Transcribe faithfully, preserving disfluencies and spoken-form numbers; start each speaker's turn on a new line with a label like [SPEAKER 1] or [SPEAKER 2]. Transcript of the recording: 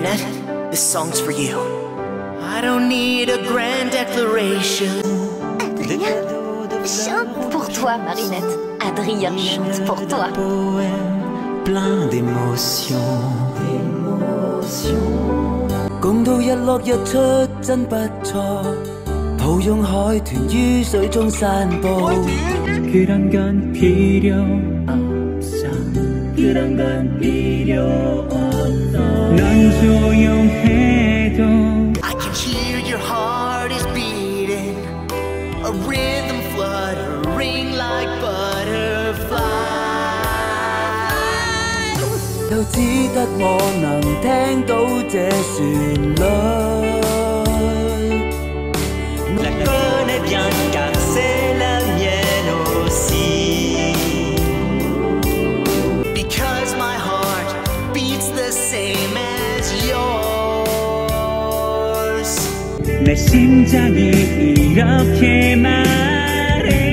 [SPEAKER 1] Marinette, this song's for you. I don't need a grand declaration.
[SPEAKER 2] Adrien, chante pour toi, Marinette. Adrien chante pour toi.
[SPEAKER 3] Plein d'émotions,共到日落日出真不錯，抱擁海豚於水中散步。 그런 건 필요 없어. 그런 건 필요 없어. 넌 조용해도
[SPEAKER 1] I can hear your heart is beating, a rhythm fluttering like butterflies.
[SPEAKER 3] 又只得我能聽到這旋律。La connais bien car c'est la mienne aussi.
[SPEAKER 1] Because my heart beats the same as yours.
[SPEAKER 3] 내 심장이 이렇게 말해.